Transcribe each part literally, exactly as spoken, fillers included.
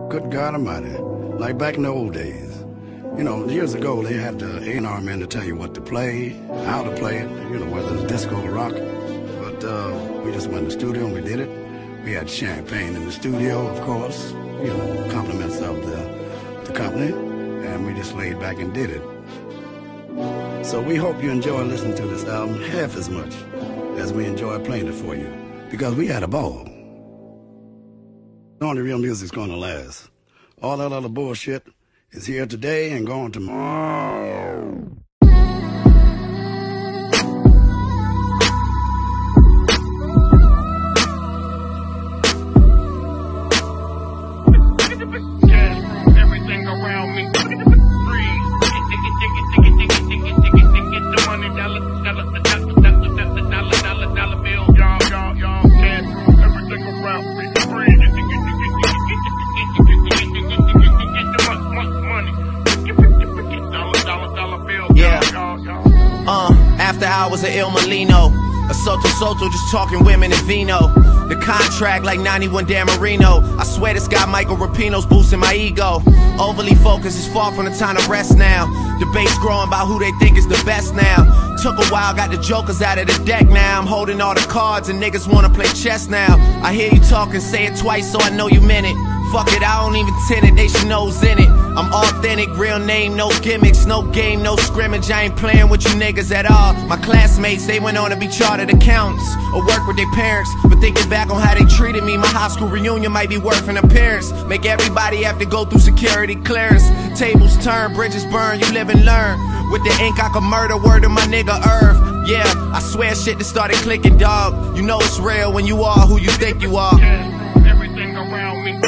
Good God Almighty, like back in the old days. You know, years ago they had the A and R man to tell you what to play, how to play it, you know, whether it's disco or rock. But uh, we just went in the studio and we did it. We had champagne in the studio, of course, you know, compliments of the, the company, and we just laid back and did it. So we hope you enjoy listening to this album half as much as we enjoy playing it for you, because we had a ball. Only real music's gonna last. All that other bullshit is here today and gone tomorrow. Everything around me. Breathe. The money, dollar, dollar, dollar, dollar, dollar, dollar, dollar bill. Y'all, y'all, y'all, cash. Everything around me. Breathe. Uh, after hours of Il Molino, a Soto Soto just talking women and vino. The contract like ninety-one Dan Marino. I swear this guy Michael Rapino's boosting my ego. Overly focused is far from the time to rest now. Debates growing about who they think is the best now. Took a while, got the jokers out of the deck now. I'm holding all the cards and niggas wanna play chess now. I hear you talking, say it twice so I know you meant it. Fuck it, I don't even tint it, they should know who's in it. I'm authentic, real name, no gimmicks, no game, no scrimmage. I ain't playing with you niggas at all. My classmates, they went on to be chartered accountants or work with their parents. But thinking back on how they treated me, my high school reunion might be worth an appearance. Make everybody have to go through security clearance. Tables turn, bridges burn, you live and learn. With the ink I can murder, word to my nigga Irv. Yeah, I swear shit that started clicking, dog. You know it's real when you are who you think you are. Yeah, everything around me.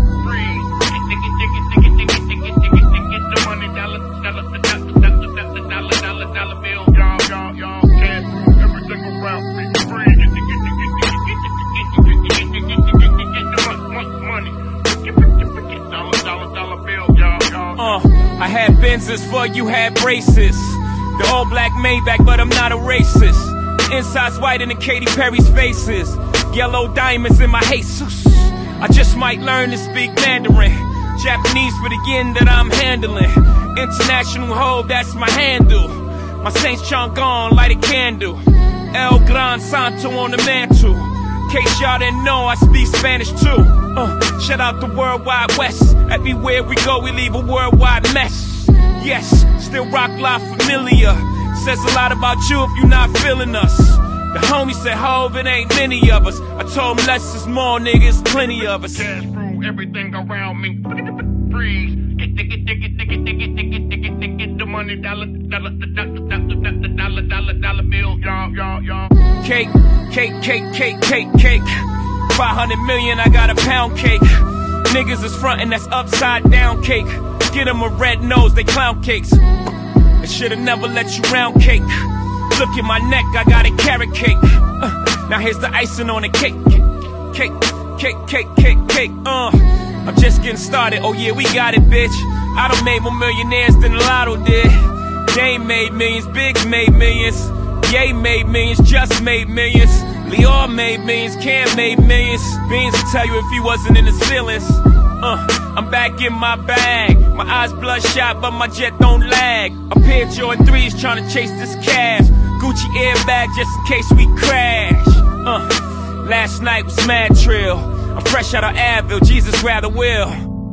Uh, I had Benzes for you had braces. The all black Maybach, but I'm not a racist. The inside's white in the Katy Perry's faces. Yellow diamonds in my Jesus. I just might learn to speak Mandarin. Japanese for the yen that I'm handling. International hoe, that's my handle. My Saint Chang'an, light a candle. El Gran Santo on the mantle. In case y'all didn't know, I speak Spanish too. Uh, shout out the Worldwide West. Everywhere we go, we leave a worldwide mess. Yes, still rock live familiar. Says a lot about you if you're not feeling us. The homie said, Hov, it ain't many of us. I told him less is more, niggas, plenty of us. Cash through everything around me. Breathe. Get, get, get, get, get, get, get, get, get, get, get the money, dollar, dollar, dollar, dollar, dollar, dollar, dollar bill, y'all, y'all, y'all. Cake, cake, cake, cake, cake, cake. five hundred million, I got a pound cake. Niggas is frontin', that's upside down cake. Get them a red nose, they clown cakes. They should've never let you round cake. Look at my neck, I got a carrot cake. Uh, now here's the icing on the cake. Cake, cake, cake, cake, cake, uh. I'm just getting started, oh yeah, we got it, bitch. I done made more millionaires than the Lotto did. Dame made millions, Biggs made millions. Ye made millions, Just made millions. Lior made millions, Cam made millions. Beans will tell you if he wasn't in his feelings. Uh, I'm back in my bag. My eyes bloodshot, but my jet don't lag. A pair of Jordan threes trying to chase this cash. Gucci airbag just in case we crash. Uh, last night was mad trill. I'm fresh out of Advil, Jesus rather will.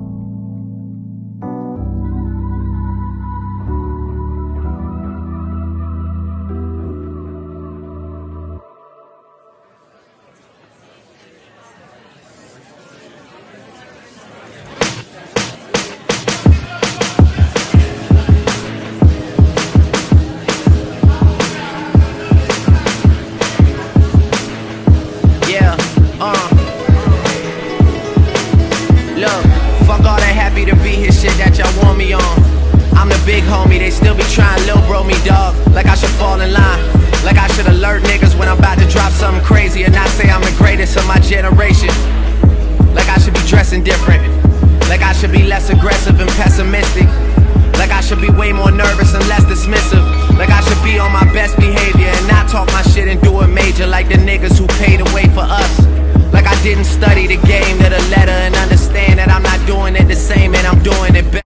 Big homie, they still be trying lil bro me, dog. Like I should fall in line. Like I should alert niggas when I'm about to drop something crazy and not say I'm the greatest of my generation. Like I should be dressing different. Like I should be less aggressive and pessimistic. Like I should be way more nervous and less dismissive. Like I should be on my best behavior and not talk my shit and do it major like the niggas who pay the